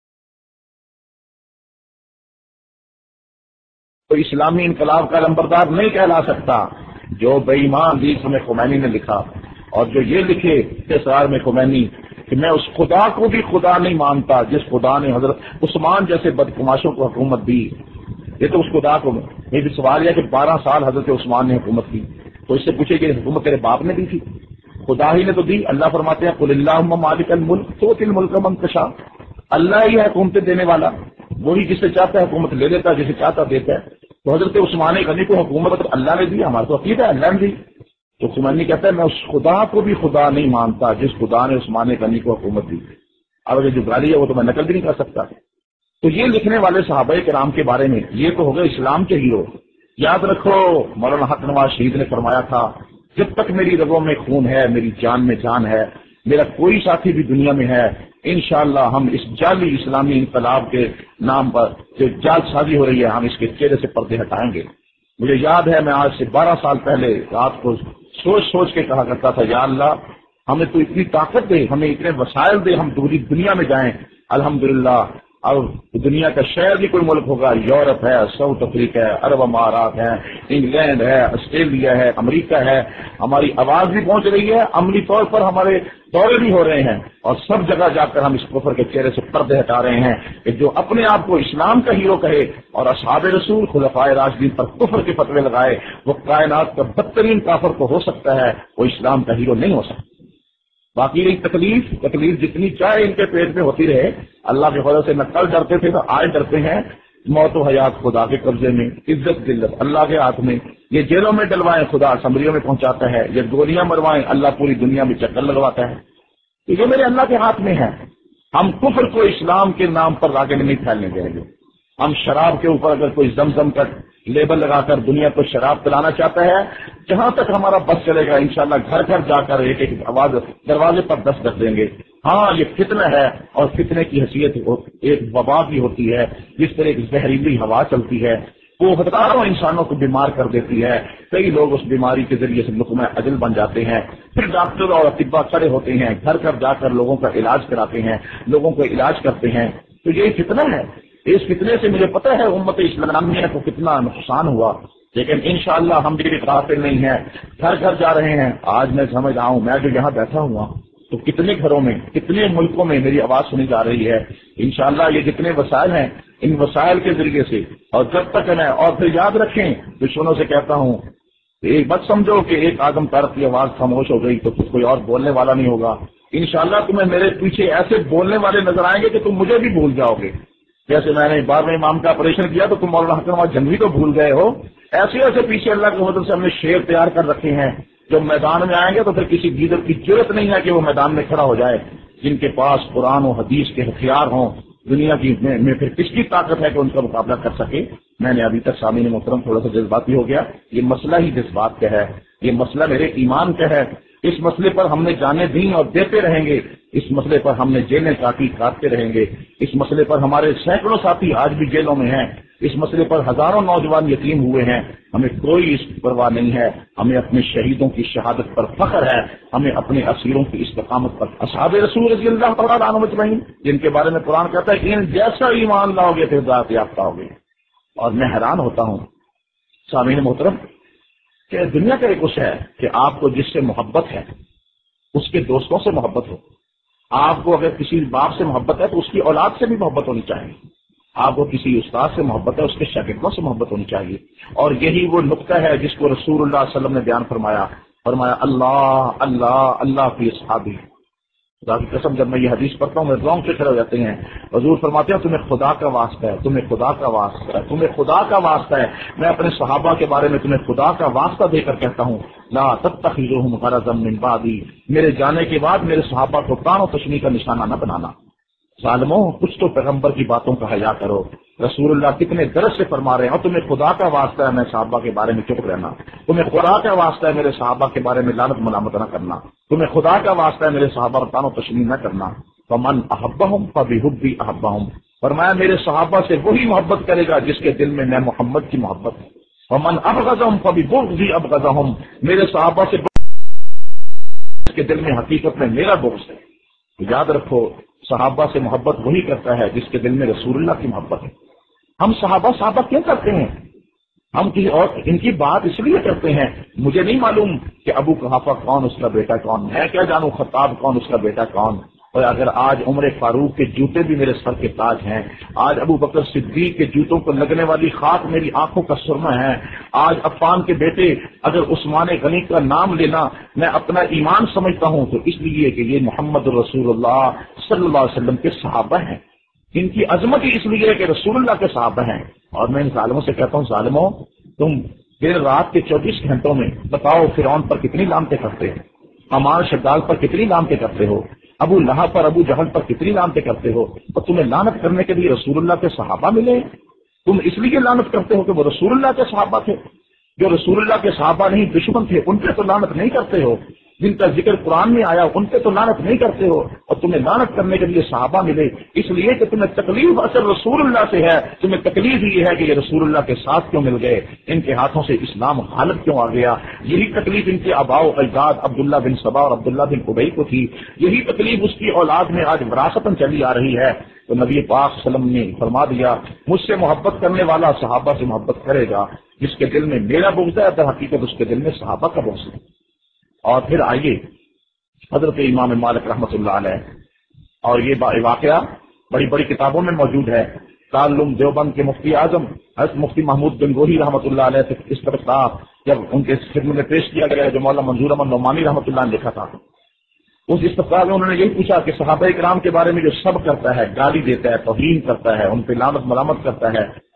Speaker 1: تو اسلامی انقلاب کا لمبردار نہیں کہلا سکتا۔ جو بے ایمان حدیث میں خمینی نے لکھا اور جو یہ لکھے اسرار میں خمینی کہ میں اس خدا کو بھی خدا نہیں مانتا جس خدا نے حضرت عثمان جیسے بدکماشوں کو حکومت دی، یہ تو اس خدا کو یہ بھی سوال ہے کہ 12 سال حضرت عثمان نے حکومت کی، تو اس سے پوچھے کہ حکومت تیرے باپ نے دی تھی؟ خدا ہی نے تو دی۔ اللہ فرماتے ہیں قل اللہم مالک الملک تؤتی الملک من تشاء، اللہ ہی ہے حکومت دینے والا، وہی جسے چاہتا ہے حکومت لے لیتا ہے، جسے چاہتا دیتا ہے۔ تو حضرت عثمان غنی کو حکومت اللہ نے دی، ہمارا تو عقیدہ ہے اللہ نے دی۔ تو خمینی کہتا ہے میں اس خدا کو بھی خدا نہیں مانتا جس خدا نے عثمان غنی کو حکومت دی۔ اب اگر جو گالی ہے وہ تو میں نقل بھی نہیں کر سکتا۔ تو یہ لکھنے والے صحابہ کرام کے بارے میں یہ تو ہو گئے اسلام کے ہیرو۔ یاد رکھو مولانا حق نواز شہید نے فرمایا تھا جب تک میری رگوں میں خون ہے میری جان میں جان ہے، میرا کوئی ساتھی بھی دنیا میں ہے، انشاءاللہ ہم اس جعلی اسلامی انقلاب کے نام پر جو جال سازی ہو رہی ہے ہم اس کے چہرے سے پردے ہٹائیں گے۔ مجھے یاد ہے میں آج سے 12 سال پہلے رات کو سوچ سوچ کے کہا کرتا تھا یا اللہ ہمیں تو اتنی طاقت دے، ہمیں اتنے وسائل دے، ہم پوری دنیا میں جائیں۔ الحمدللہ اب دنیا کا شاید ہی کوئی ملک ہوگا، یورپ ہے، ساؤتھ افریقہ ہے، عرب امارات ہے، انگلینڈ ہے، آسٹریلیا ہے، امریکہ ہے، ہماری آواز بھی پہنچ رہی ہے، عملی طور پر ہمارے دورے بھی ہو رہے ہیں، اور سب جگہ جا کر ہم اس کفر کے چہرے سے پردے ہٹا رہے ہیں کہ جو اپنے آپ کو اسلام کا ہیرو کہے اور اصحاب رسول خلفائے راشدین پر کفر کے فتوے لگائے، وہ کائنات کا بدترین کافر تو ہو سکتا ہے، وہ اسلام کا ہیرو نہیں ہو سکتا۔ باقی رہی تکلیف جتنی چاہے ان کے پیٹ میں ہوتی رہے، اللہ کے فضل سے نہ کل ڈرتے تھے نہ آج ڈرتے ہیں، موت و حیات خدا کے قبضے میں، عزت ذلت اللہ کے ہاتھ میں، یہ جیلوں میں ڈلوائیں خدا اسمبلیوں میں پہنچاتا ہے، یہ گولیاں مروائیں اللہ پوری دنیا میں چکر لگواتا ہے، تو یہ میرے اللہ کے ہاتھ میں ہے۔ ہم کفر کو اسلام کے نام پر آگے نہیں پھیلنے دیں گے۔ ہم شراب کے اوپر اگر کوئی زمزم کا لیبل لگا کر دنیا کو شراب پلانا چاہتا ہے، جہاں تک ہمارا بس چلے گا انشاءاللہ گھر گھر جا کر ایک ایک آواز دروازے پر دستک دیں گے۔ ہاں یہ فتنہ ہے، اور فتنے کی حیثیت ایک وبا بھی ہوتی ہے، جس طرح ایک زہریلی ہوا چلتی ہے، وہ ہزاروں انسانوں کو بیمار کر دیتی ہے، کئی لوگ اس بیماری کے ذریعے سے لقمہ اجل بن جاتے ہیں، پھر ڈاکٹر اور اطباء کھڑے ہوتے ہیں، گھر گھر جا کر لوگوں کا علاج کراتے ہیں، لوگوں کو علاج کرتے ہیں، تو یہ فتنہ ہے۔ اس فتنے سے مجھے پتہ ہے امت اسلامیہ کو کتنا نقصان ہوا، لیکن انشاءاللہ ہم بھی غافل نہیں ہیں، گھر گھر جا رہے ہیں۔ آج میں سمجھ رہا ہوں، میں جو یہاں بیٹھا ہوا تو کتنے گھروں میں کتنے ملکوں میں میری آواز سنی جا رہی ہے۔ انشاءاللہ یہ جتنے وسائل ہیں ان وسائل کے ذریعے سے، اور جب تک میں، اور پھر یاد رکھیں دشمنوں سے کہتا ہوں، ایک مت سمجھو کہ ایک آدم طرف کی آواز خاموش ہو گئی تو پھر کوئی اور بولنے والا نہیں ہوگا۔ انشاءاللہ تمہیں میرے پیچھے ایسے بولنے والے نظر آئیں گے کہ تم مجھے بھی بھول جاؤ گے۔ جیسے میں نے 12ویں امام کا آپریشن کیا تو تم مولانا حسن نواز جنگوی تو بھول گئے ہو، ایسے ایسے پیچھے اللہ کے فضل سے ہم نے شیر تیار کر رکھے ہیں، جو میدان میں آئیں گے تو پھر کسی لیڈر کی ضرورت نہیں ہے کہ وہ میدان میں کھڑا ہو جائے، جن کے پاس قرآن و حدیث کے ہتھیار ہوں دنیا کی میں پھر کس کی طاقت ہے کہ ان کا مقابلہ کر سکے۔ میں نے ابھی تک سامعین محترم تھوڑا سا جذباتی ہو گیا، یہ مسئلہ ہی جذبات کا ہے، یہ مسئلہ میرے ایمان کا ہے۔ اس مسئلے پر ہم نے جانیں دیں اور دیتے رہیں گے، اس مسئلے پر ہم نے جیلیں کاٹتے رہیں گے، اس مسئلے پر ہمارے سینکڑوں ساتھی آج بھی جیلوں میں ہیں، اس مسئلے پر ہزاروں نوجوان یتیم ہوئے ہیں۔ ہمیں کوئی اس پرواہ نہیں ہے، ہمیں اپنے شہیدوں کی شہادت پر فخر ہے، ہمیں اپنے اسیروں کی استقامت پر، اصحاب رسول رضی اللہ تعالیٰ عنہم اجمعین جن کے بارے میں قرآن کہتا ہے کہ ان جیسا ایمان لاؤ گے تو ہدایت یافتہ ہوگے۔ اور میں حیران ہوتا ہوں سامعین محترم کہ دنیا کا ایک اس ہے کہ آپ کو جس سے محبت ہے اس کے دوستوں سے محبت ہو، آپ کو اگر کسی باپ سے محبت ہے تو اس کی اولاد سے بھی محبت ہونی چاہیے، آپ کو کسی استاد سے محبت ہے اس کے شاگردوں سے محبت ہونی چاہیے۔ اور یہی وہ نقطہ ہے جس کو رسول اللہ صلی اللہ علیہ وسلم نے بیان فرمایا اللہ اللہ اللہ فی اصحابی۔ خدا کی قسم جب میں یہ حدیث پڑھتا ہوں میرے رونگ سے کھڑے ہو جاتے ہیں۔ حضور فرماتے ہیں تمہیں خدا کا واسطہ ہے، تمہیں خدا کا واسطہ ہے، تمہیں خدا کا واسطہ ہے۔ میں اپنے صحابہ کے بارے میں تمہیں خدا کا واسطہ دے کر کہتا ہوں لا تتخذوهم غرضا من بعدی، میرے جانے کے بعد میرے صحابہ کو طعن و تشنیع کا نشانہ نہ بنانا۔ ظالموں کچھ تو پیغمبر کی باتوں کا حیا کرو، رسول اللہ کتنے درد سے فرما رہے ہیں، اور تمہیں خدا کا واسطہ ہے میں صحابہ کے بارے میں چپ رہنا، تمہیں خدا کا واسطہ ہے میرے صحابہ کے بارے میں لعنت ملامت نہ کرنا، تمہیں خدا کا واسطہ ہے میرے صحابہ پر طعن و تشنیع نہ کرنا۔ فمن احبہم فبحبی احبہم، فرمایا میرے صحابہ سے وہی محبت کرے گا جس کے دل میں میں محمد کی محبت ہے۔ ومن ابغضہم فببغضی ابغضہم، میرے صحابہ سے جس کے دل میں حقیقت میں میرا بغض ہے۔ یاد رکھو صحابہ سے محبت وہی کرتا ہے جس کے دل میں رسول اللہ کی محبت ہے۔ ہم صحابہ کیوں کرتے ہیں؟ ہم کسی اور ان کی بات اس لیے کرتے ہیں، مجھے نہیں معلوم کہ ابو قحافہ کون، اس کا بیٹا کون، میں کیا جانوں خطاب کون، اس کا بیٹا کون۔ اور اگر آج عمر فاروق کے جوتے بھی میرے سر کے تاج ہیں، آج ابو بکر صدیق کے جوتوں کو لگنے والی خاک میری آنکھوں کا سرمہ ہے، آج عفان کے بیٹے اگر عثمان غنی کا نام لینا میں اپنا ایمان سمجھتا ہوں تو اس لیے کہ یہ محمد رسول اللہ صلی اللہ علیہ وسلم کے صحابہ ہیں، ان کی عظمت ہی اس لیے کہ رسول اللہ کے صحابہ ہیں۔ اور میں ان ظالموں سے کہتا ہوں ظالموں تم دن رات کے 24 گھنٹوں میں بتاؤ فرعون پر کتنی لعنتیں کرتے ہو، عمار شداد پر کتنی لعنتیں کرتے ہو، ابو لہب پر ابو جہل پر کتنی لعنتیں کرتے ہو، اور تمہیں لعنت کرنے کے لیے رسول اللہ کے صحابہ ملے، تم اس لیے لعنت کرتے ہو کہ وہ رسول اللہ کے صحابہ تھے۔ جو رسول اللہ کے صحابہ نہیں دشمن تھے ان پہ تو لعنت نہیں کرتے ہو، جن کا ذکر قرآن میں آیا ان پہ تو لعنت نہیں کرتے ہو، اور تمہیں لعنت کرنے کے لیے صحابہ ملے اس لیے کہ تمہیں تکلیف اثر رسول اللہ سے ہے، تمہیں تکلیف یہ ہے کہ یہ رسول اللہ کے ساتھ کیوں مل گئے، ان کے ہاتھوں سے اسلام غالب کیوں آ گیا۔ یہی تکلیف ان کے آباء و اجداد عبداللہ بن سبا اور عبداللہ بن ابی کو تھی، یہی تکلیف اس کی اولاد میں آج وراثتاً چلی آ رہی ہے۔ تو نبی پاک صلی اللہ علیہ وسلم نے فرما دیا مجھ سے محبت کرنے والا صحابہ سے محبت کرے گا، جس کے دل میں میرا بغض ہے در حقیقت اس کے دل میں صحابہ کا بغض ہے۔ اور پھر آئیے حضرت امام مالک رحمۃ اللہ علیہ، اور یہ واقعہ بڑی بڑی کتابوں میں موجود ہے۔ تعلم دیوبند کے مفتی اعظم حضرت مفتی محمود بن گوہی رحمۃ اللہ علیہ سے اس طرح جب ان کے خدمت میں پیش کیا گیا جو مولانا منظور احمد نعمانی رحمۃ اللہ نے لکھا تھا، اس استفسار میں انہوں نے یہی پوچھا کہ صحابہ کرام کے بارے میں جو سب کرتا ہے، گالی دیتا ہے، توہین کرتا ہے، ان پہ لعنت ملامت کرتا ہے،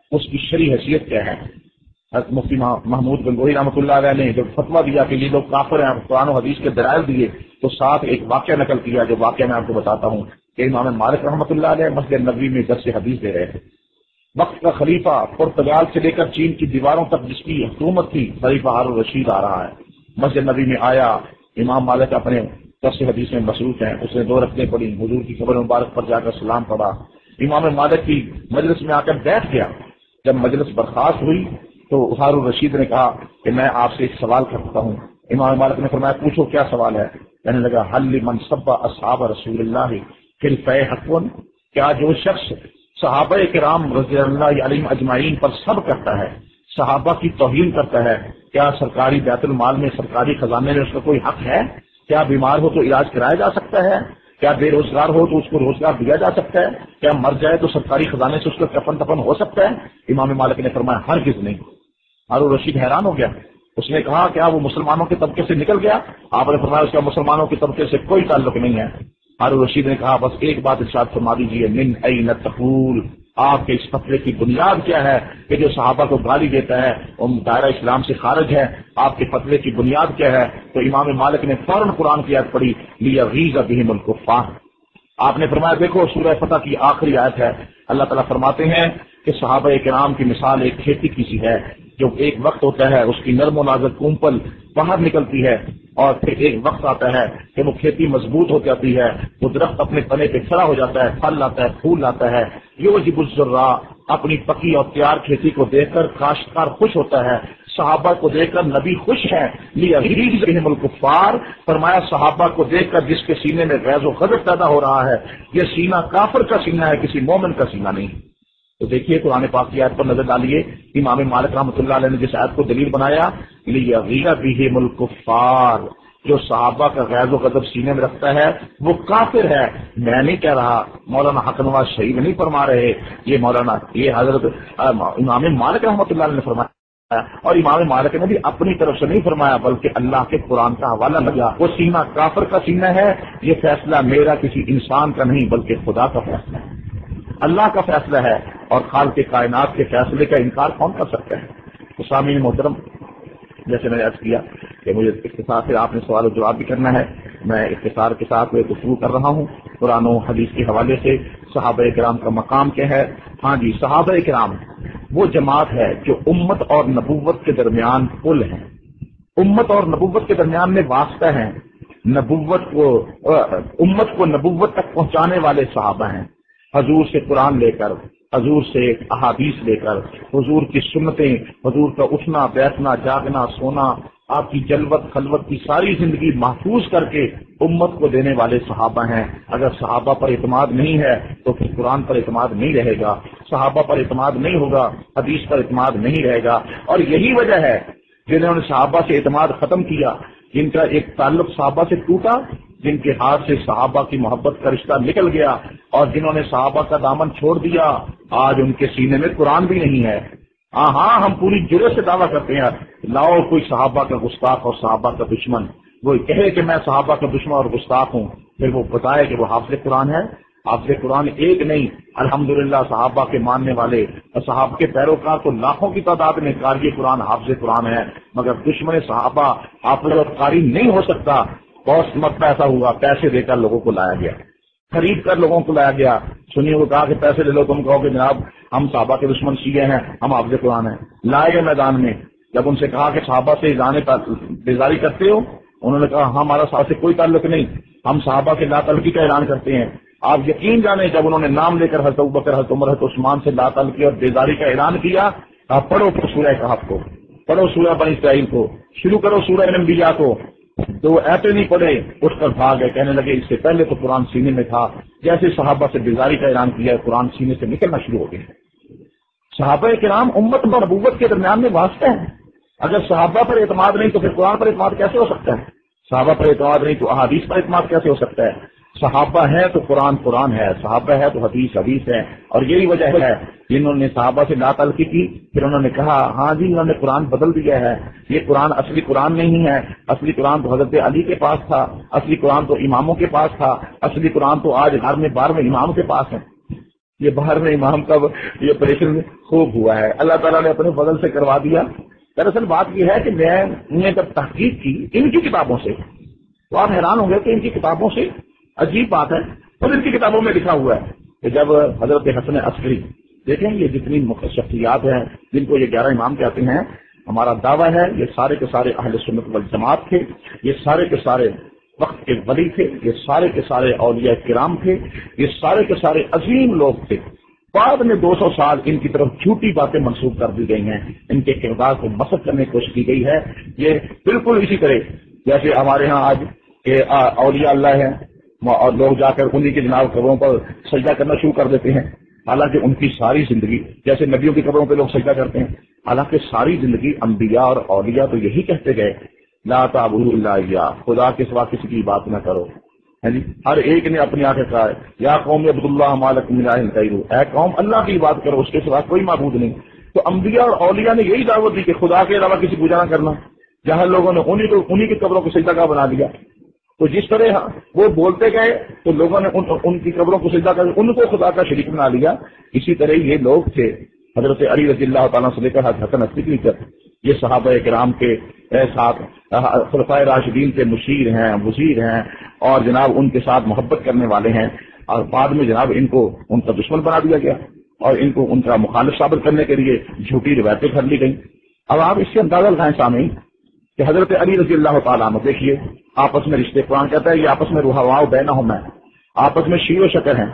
Speaker 1: اس کی شرعی حیثیت کیا ہے؟ حضرت مفتی محمود گنگوہی رحمۃ اللہ علیہ نے جب فتویٰ دیا کہ یہ لوگ کافر ہیں، قرآن و حدیث کے دلائل دیے، تو ساتھ ایک واقعہ نقل کیا، جو واقعہ میں آپ کو بتاتا ہوں کہ امام مالک رحمۃ اللہ علیہ مسجد نبوی میں درس حدیث دے رہے تھے۔ وقت کا خلیفہ پرتگال سے لے کر چین کی دیواروں تک جس کی حکومت تھی، خلیفہ ہارون الرشید آ رہا ہے، مسجد نبوی میں آیا، امام مالک اپنے درس حدیث میں مصروف ہیں، اس نے 2 رکعتیں پڑھی، حضور کی قبر مبارک پر جا کر سلام پڑھا، امام مالک کی مجلس میں آ کر بیٹھ گیا۔ جب مجلس برخاست ہوئی تو ہارون الرشید نے کہا کہ میں آپ سے ایک سوال کرتا ہوں۔ امام مالک نے فرمایا پوچھو کیا سوال ہے؟ کہنے لگا حل لمن سب اصحاب رسول اللہ فی الفیء حق، کیا جو شخص صحابہ کرام رضی اللہ علیہم اجمعین پر سب کرتا ہے، صحابہ کی توہین کرتا ہے، کیا سرکاری بیت المال میں، سرکاری خزانے میں اس کا کوئی حق ہے؟ کیا بیمار ہو تو علاج کرایا جا سکتا ہے؟ کیا بے روزگار ہو تو اس کو روزگار دیا جا سکتا ہے؟ کیا مر جائے تو سرکاری خزانے سے اس کا کفن دفن ہو سکتا ہے؟ امام مالک نے فرمایا ہرگز نہیں۔ ہارون الرشید حیران ہو گیا، اس نے کہا کیا وہ مسلمانوں کے طبقے سے نکل گیا؟ آپ نے فرمایا اس کا مسلمانوں کے طبقے سے کوئی تعلق نہیں ہے۔ ہارون الرشید نے کہا بس ایک بات ارشاد فرما دیجیے، من این تقول، آپ کے اس فتوے کی بنیاد کیا ہے کہ جو صحابہ کو گالی دیتا ہے وہ دائرہ اسلام سے خارج ہے؟ آپ کے فتوے کی بنیاد کیا ہے؟ تو امام مالک نے فوراً قرآن کی آیت پڑھی، لیغیظ بہم الکفار۔ آپ نے فرمایا دیکھو سورہ فتح کی آخری آیت ہے، اللہ تعالیٰ فرماتے ہیں کہ صحابہ کرام کی مثال ایک کھیتی کی سی ہے، جو ایک وقت ہوتا ہے اس کی نرم و نازک کونپل باہر نکلتی ہے، اور پھر ایک وقت آتا ہے کہ وہ کھیتی مضبوط ہو جاتی ہے، وہ درخت اپنے تنے پہ کھڑا ہو جاتا ہے، پھل لاتا ہے، پھول لاتا ہے، یعجب الزراء، اپنی پکی اور تیار کھیتی کو دیکھ کر کاشتکار خوش ہوتا ہے، صحابہ کو دیکھ کر نبی خوش ہیں، لیغیظ بہم الکفار، فرمایا صحابہ کو دیکھ کر جس کے سینے میں غیظ و غضب پیدا ہو رہا ہے، یہ سینہ کافر کا سینہ ہے، کسی مومن کا سینہ نہیں۔ تو دیکھیے قرآن پاک کی آیت پر نظر ڈالیے، امام مالک رحمۃ اللہ علیہ نے جس آیت کو دلیل بنایا، لیغیظ بہم الکفار، جو صحابہ کا غیظ و غضب سینے میں رکھتا ہے وہ کافر ہے۔ میں نہیں کہہ رہا، مولانا حق نواز شہید نہیں فرما رہے، یہ حضرت امام مالک رحمۃ اللہ علیہ نے فرمایا، اور امام مالک نے بھی اپنی طرف سے نہیں فرمایا بلکہ اللہ کے قرآن کا حوالہ لگا۔ وہ سینہ کافر کا سینہ ہے، یہ فیصلہ میرا کسی انسان کا نہیں بلکہ خدا کا فیصلہ ہے، اللہ کا فیصلہ ہے، اور خالق کائنات کے فیصلے کا انکار کون کر سکتا ہے؟ تو سامعین محترم، جیسے میں نے عرض کیا کہ مجھے اختصار سے آپ نے سوال و جواب بھی کرنا ہے، میں اختصار کے ساتھ گفتگو کر رہا ہوں قرآن و حدیث کے حوالے سے۔ صحابہ کرام کا مقام کیا ہے؟ ہاں جی، صحابہ کرام وہ جماعت ہے جو امت اور نبوت کے درمیان پل ہے، امت اور نبوت کے درمیان میں واسطہ ہیں، امت کو نبوت تک پہنچانے والے صحابہ ہیں، حضور سے قرآن لے کر، حضور سے احادیث لے کر، حضور کی سنتیں، حضور کا اٹھنا بیٹھنا جاگنا سونا، آپ کی جلوت خلوت کی ساری زندگی محفوظ کر کے امت کو دینے والے صحابہ ہیں۔ اگر صحابہ پر اعتماد نہیں ہے تو پھر قرآن پر اعتماد نہیں رہے گا، صحابہ پر اعتماد نہیں ہوگا، حدیث پر اعتماد نہیں رہے گا۔ اور یہی وجہ ہے جنہوں نے صحابہ سے اعتماد ختم کیا، جن کا ایک تعلق صحابہ سے ٹوٹا، جن کے ہاتھ سے صحابہ کی محبت کا رشتہ نکل گیا، اور جنہوں نے صحابہ کا دامن چھوڑ دیا، آج ان کے سینے میں قرآن بھی نہیں ہے۔ ہاں ہم پوری جرأت سے دعویٰ کرتے ہیں، لاؤ کوئی صحابہ کا گستاخ اور صحابہ کا دشمن، وہ کہے کہ میں صحابہ کا دشمن اور گستاخ ہوں، پھر وہ بتائے کہ وہ حافظ قرآن ہے۔ حافظ قرآن ایک نہیں، الحمدللہ صحابہ کے ماننے والے اور صحابہ کے پیروکار تو لاکھوں کی تعداد میں قاری قرآن حافظ قرآن ہے، مگر دشمن صحابہ حافظ اور قاری نہیں ہو سکتا۔ بہت مرتبہ ایسا ہوا، پیسے دے کر لوگوں کو لایا گیا، خرید کر لوگوں کو لایا گیا، سنیے وہ کہا کہ پیسے لے لو، تم کہو کہ جناب ہم صحابہ کے دشمن شیعہ ہیں، ہم حافظ قرآن ہیں، لائے گئے میدان میں۔ جب ان سے کہا کہ صحابہ سے جانے بیزاری کرتے ہو، انہوں نے کہا ہمارا صحابہ سے کوئی تعلق نہیں، ہم صحابہ کے لا تعلقی کا اعلان کرتے ہیں۔ آپ یقین جانیں جب انہوں نے نام لے کر حضرت ابوبکر، حضرت عمر، حضرت عثمان سے لا تعلقی اور بیزاری کا اعلان کیا، پڑھو سورہ کہف کو، پڑھو سورہ بنی اسرائیل کو، شروع کرو سورہ انبیاء کو۔ دو ایسے نہیں پڑے، اٹھ کر بھاگ گئے، کہنے لگے اس سے پہلے تو قرآن سینے میں تھا، جیسے صحابہ سے بیزاری کا اعلان کیا قرآن سینے سے نکلنا شروع ہو گیا۔ صحابہ کرام امت اور نبوت کے درمیان میں واسطہ ہیں، اگر صحابہ پر اعتماد نہیں تو پھر قرآن پر اعتماد کیسے ہو سکتا ہے؟ صحابہ پر اعتماد نہیں تو احادیث پر اعتماد کیسے ہو سکتا ہے؟ صحابہ ہے تو قرآن قرآن ہے، صحابہ ہے تو حدیث حدیث ہے، اور یہی وجہ ہے جنہوں نے صحابہ سے لا تعلقی کی، پھر انہوں نے کہا ہاں جی انہوں نے قرآن بدل دیا ہے، یہ قرآن اصلی قرآن نہیں ہے، اصلی قرآن تو حضرت علی کے پاس تھا، اصلی قرآن تو اماموں کے پاس تھا، اصلی قرآن تو آج 11ویں 12ویں امام کے پاس ہے۔ یہ باہر میں امام کا یہ آپریشن خوب ہوا ہے، اللہ تعالیٰ نے اپنے فضل سے کروا دیا۔ دراصل بات یہ ہے کہ میں نے جب تحقیق کی ان کی کتابوں سے تو آپ حیران ہوں گے کہ ان کی کتابوں سے عجیب بات ہے، اور ان کی کتابوں میں لکھا ہوا ہے کہ جب حضرت حسن عسکری، دیکھیں یہ جتنی شخصیات ہیں جن کو یہ 11 امام کہتے ہیں، ہمارا دعویٰ ہے یہ سارے کے سارے اہل سنت والجماعت تھے، یہ سارے کے سارے وقت کے ولی تھے، یہ سارے کے سارے اولیاء کرام تھے، یہ سارے کے سارے عظیم لوگ تھے۔ بعد میں 200 سال ان کی طرف جھوٹی باتیں منسوخ کر دی گئی ہیں، ان کے کردار کو مسخ کرنے کی کوشش کی گئی ہے۔ یہ بالکل اسی طرح جیسے ہمارے ہاں آج کہ اولیاء اللہ ہیں اور لوگ جا کر انہی کے جناب قبروں پر سجدہ کرنا شروع کر دیتے ہیں، حالانکہ ان کی ساری زندگی جیسے نبیوں کی قبروں پہ لوگ سجدہ کرتے ہیں، حالانکہ ساری زندگی انبیاء اور اولیاء تو یہی کہتے گئے لا تعبدوا الا اياه، خدا کے سوا کسی کی بات نہ کرو، ہے جی۔ ہر ایک نے اپنی آنکھیں کہا ہے یا قوم اعبدوا اللہ ما لکم من الہ غیرہ، اے قوم اللہ کی بات کرو، اس کے سوا کوئی معبود نہیں۔ تو انبیاء اور اولیاء نے یہی دعوت دی کہ خدا کے علاوہ کسی پوجا نہ کرنا، جہاں لوگوں نے انہی کی قبروں کو سجدہ گاہ بنا دیا۔ تو جس طرح وہ بولتے گئے تو لوگوں نے ان کی قبروں کو سجدہ کر ان کو خدا کا شریک بنا لیا، اسی طرح یہ لوگ تھے حضرت علی رضی اللہ تعالیٰ سے لے کر حسن عسکری تک، یہ صحابہ کرام کے ساتھ خلفائے راشدین کے مشیر ہیں، وزیر ہیں، اور جناب ان کے ساتھ محبت کرنے والے ہیں، اور بعد میں جناب ان کو ان کا دشمن بنا دیا گیا اور ان کو ان کا مخالف ثابت کرنے کے لیے جھوٹی روایتیں کر لی گئیں۔ اب آپ اس سے اندازہ لگائیں سامعین کہ حضرت علی رضی اللہ تعالیٰ عنہ دیکھیے آپس میں رشتے، قرآن کہتا ہے یہ آپس میں رحماء بینہم ہے، آپس میں شیر و شکر ہیں۔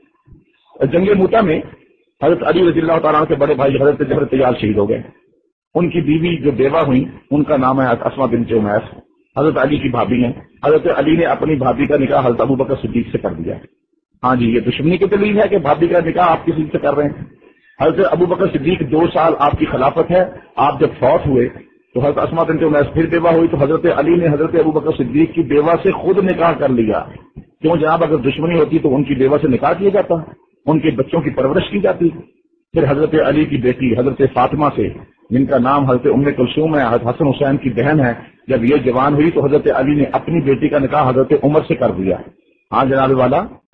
Speaker 1: جنگ موتا میں حضرت علی رضی اللہ تعالیٰ عنہ کے بڑے بھائی حضرت جعفر طیال شہید ہو گئے، ان کی بیوی جو بیوہ ہوئی ان کا نام ہے اسماء بنت عمیس، حضرت علی کی بھابھی ہیں۔ حضرت علی نے اپنی بھابھی کا نکاح حضرت ابوبکر صدیق سے کر دیا۔ ہاں جی، یہ دشمنی کی دلیل ہے کہ بھابھی کا نکاح آپ کسی سے کر رہے ہیں۔ حضرت ابوبکر صدیق 2 سال آپ کی خلافت ہے، آپ جب فوت ہوئے تو حضرت اسماء بنت عمیس پھر بیوہ ہوئی، تو حضرت علی نے حضرت ابوبکر صدیق کی بیوہ سے خود نکاح کر لیا۔ کیوں جناب، اگر دشمنی ہوتی تو ان کی بیوہ سے نکاح کیا جاتا، ان کے بچوں کی پرورش کی جاتی۔ پھر حضرت علی کی بیٹی حضرت فاطمہ سے، جن کا نام حضرت ام کلثوم ہے، حسن حسین کی بہن ہے، جب یہ جوان ہوئی تو حضرت علی نے اپنی بیٹی کا نکاح حضرت عمر سے کر دیا۔ ہاں جناب والا،